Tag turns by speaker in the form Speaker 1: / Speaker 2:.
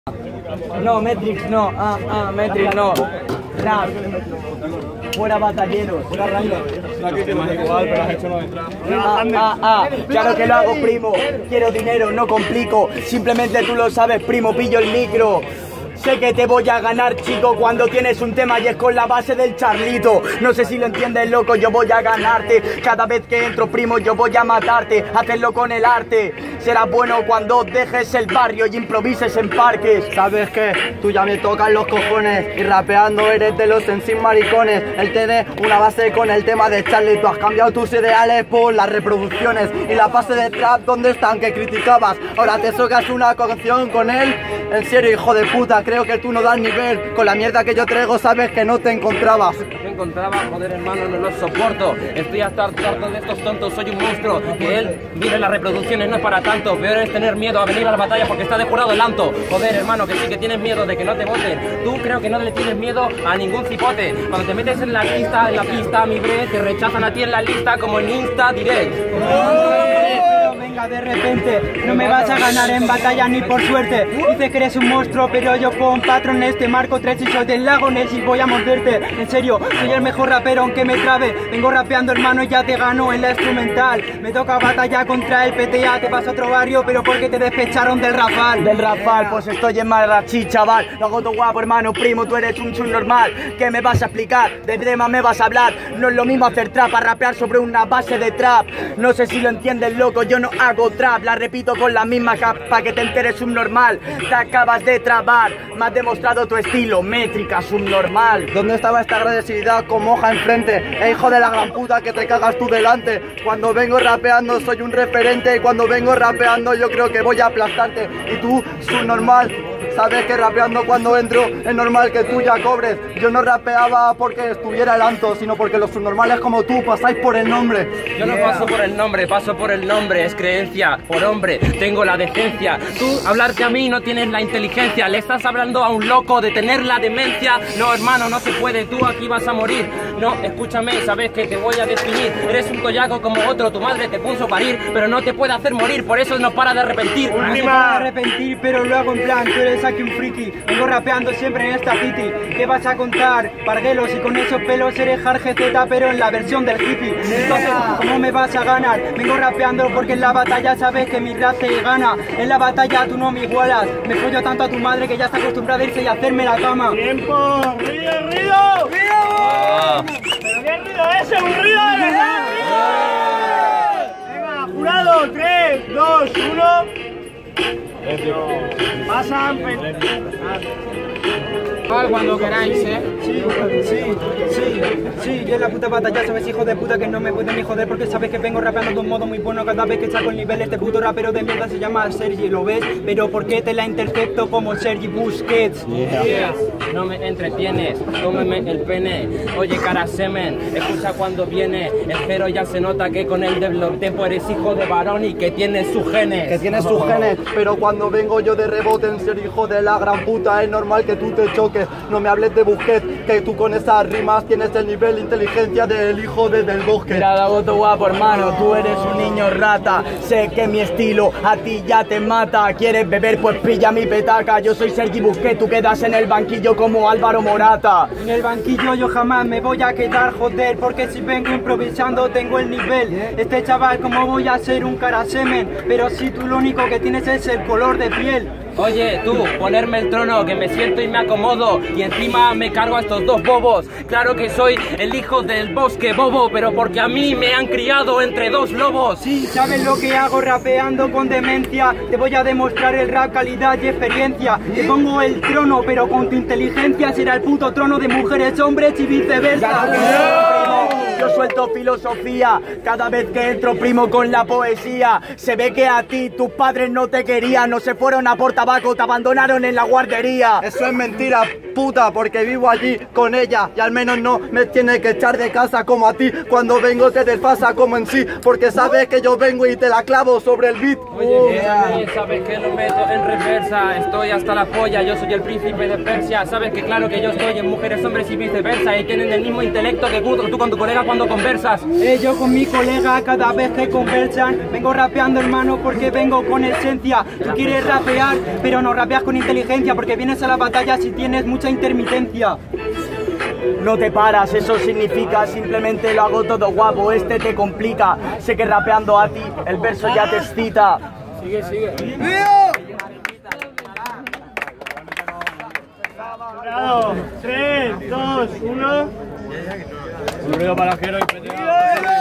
Speaker 1: No, Metrix no, Metrix no. Rap. Fuera batalleros. Fuera Random. Claro que lo hago, primo. Quiero dinero, no complico. Simplemente tú lo sabes, primo, pillo el micro. Sé que te voy a ganar, chico, cuando tienes un tema y es con la base del Charlito. No sé si lo entiendes, loco, yo voy a ganarte. Cada vez que entro, primo, yo voy a matarte. Hacerlo con el arte. Será bueno cuando dejes el barrio y improvises en parques.
Speaker 2: ¿Sabes qué? Tú ya me tocas los cojones. Y rapeando eres de los en sin maricones. Él tiene una base con el tema de Charlie. Tú has cambiado tus ideales por las reproducciones. Y la base de trap, ¿dónde están? Que criticabas. Ahora te socas una canción con él. En serio, hijo de puta, creo que tú no das nivel. Con la mierda que yo traigo sabes que no te encontrabas.
Speaker 3: Me encontraba, joder, hermano, no lo soporto. Estoy hasta harto de estos tontos, soy un monstruo. Que él mire las reproducciones, no es para tanto. Peor es tener miedo a venir a la batalla porque está de jurado el anto. Joder, hermano, que sí que tienes miedo de que no te voten. Tú creo que no le tienes miedo a ningún cipote. Cuando te metes en la pista, mi bre, te rechazan a ti en la lista como en Insta Direct.
Speaker 1: Venga, de repente, no me vas a ganar en batalla ni por suerte. Dices que eres un monstruo, pero yo con patrones te marco 3 y soy del lago Ness y voy a morderte. En serio, soy el mejor rapero aunque me trabe. Vengo rapeando, hermano, y ya te gano en la instrumental. Me toca batalla contra el PTA, te vas a otro barrio, pero porque te despecharon del Rafal.
Speaker 2: Del Rafal, pues estoy en Marrachí, chaval. Lo hago todo guapo, hermano, primo, tú eres un normal. ¿Qué me vas a explicar? ¿De tema me vas a hablar? No es lo mismo hacer trap a rapear sobre una base de trap. No sé si lo entiendes, loco, yo no hago trap, la repito con la misma capa que te enteres subnormal. Te acabas de trabar, me has demostrado tu estilo, métrica subnormal. ¿Dónde estaba esta agresividad con moja enfrente? Hijo de la gran puta que te cagas tú delante. Cuando vengo rapeando soy un referente y cuando vengo rapeando yo creo que voy a aplastarte. Y tú, subnormal, sabes que rapeando cuando entro es normal que tú ya cobres. Yo no rapeaba porque estuviera el anto, sino porque los subnormales como tú pasáis por el nombre.
Speaker 3: Yo no paso por el nombre, paso por el nombre. Es creencia, por hombre, tengo la decencia. Tú, hablarte a mí no tienes la inteligencia. Le estás hablando a un loco de tener la demencia. No, hermano, no se puede, tú aquí vas a morir. No, escúchame, sabes que te voy a definir. Eres un toyaco como otro, tu madre te puso a parir, pero no te puede hacer morir, por eso no para de arrepentir.
Speaker 1: No se para de arrepentir, pero lo hago en plan, tú eres aquí un friki. Vengo rapeando siempre en esta city. ¿Qué vas a contar? Parguelos y con esos pelos eres GZ, pero en la versión del hippie. Entonces, ¿cómo me vas a ganar? Vengo rapeando porque en la batalla sabes que mi rap te gana. En la batalla tú no me igualas. Me follo tanto a tu madre que ya está acostumbrada a irse y a hacerme la cama.
Speaker 4: ¡Tiempo! ¡Ruido, ruido! ¡Ruido! ¡Pero qué ruido es ese! ¡Un ruido de verdad! Venga, jurado, 3, 2, 1. Pasan.
Speaker 3: Cuando queráis,
Speaker 1: Sí, yo en la puta batalla sabes, hijo de puta, que no me pueden ni joder porque sabes que vengo rapeando de un modo muy bueno cada vez que saco el nivel. Este puto rapero de mierda se llama Sergi, ¿lo ves? Pero ¿por qué te la intercepto como Sergi Busquets?
Speaker 3: No me entretienes, cómeme el pene. Oye, cara semen, escucha cuando viene. El cero ya se nota que con el develop tempo eres hijo de varón y que tienes sus genes.
Speaker 2: Que tienes sus genes, pero cuando vengo yo de rebote en ser hijo de la gran puta es normal que tú te choques. No me hables de Busquets, que tú con esas rimas tienes el nivel de inteligencia del hijo del bosque.
Speaker 1: Mira, Dagoto guapo, hermano, tú eres un niño rata. Sé que mi estilo a ti ya te mata. ¿Quieres beber? Pues pilla mi petaca. Yo soy Sergi Busquets, tú quedas en el banquillo como Álvaro Morata. En el banquillo yo jamás me voy a quedar, joder, porque si vengo improvisando tengo el nivel. Este chaval, ¿cómo voy a ser un cara semen? Pero si tú lo único que tienes es el color de piel.
Speaker 3: Oye, tú, ponerme el trono, que me siento y me acomodo. Y encima me cargo a estos dos bobos. Claro que soy el hijo del bosque bobo, pero porque a mí me han criado entre dos lobos.
Speaker 1: Sí, ¿sabes lo que hago rapeando con demencia? Te voy a demostrar el rap, calidad y experiencia. Te pongo el trono, pero con tu inteligencia será el puto trono de mujeres, hombres y viceversa. Yo suelto filosofía cada vez que entro, primo, con la poesía. Se ve que a ti tus padres no te querían, no se fueron a por tabaco, te abandonaron en la guardería.
Speaker 2: Eso es mentira, puta porque vivo allí con ella y al menos no me tiene que echar de casa como a ti. Cuando vengo te desfasa como en sí, porque sabes que yo vengo y te la clavo sobre el beat.
Speaker 3: Oye, sabes que lo meto en reversa, estoy hasta la polla, yo soy el príncipe de Persia. Sabes que claro que yo estoy en mujeres, hombres y viceversa, y tienen el mismo intelecto que tú con tu colega cuando conversas.
Speaker 5: Yo con mi colega cada vez que conversan vengo rapeando, hermano, porque vengo con esencia. Tú quieres rapear, pero no rapeas con inteligencia, porque vienes a la batalla si tienes mucha intermitencia.
Speaker 1: No te paras, eso significa simplemente lo hago todo guapo, este te complica. Sé que rapeando a ti el verso ya te excita.
Speaker 3: Sigue, sigue.
Speaker 4: Bravo. 3, 2, 1. Un ruido para los que no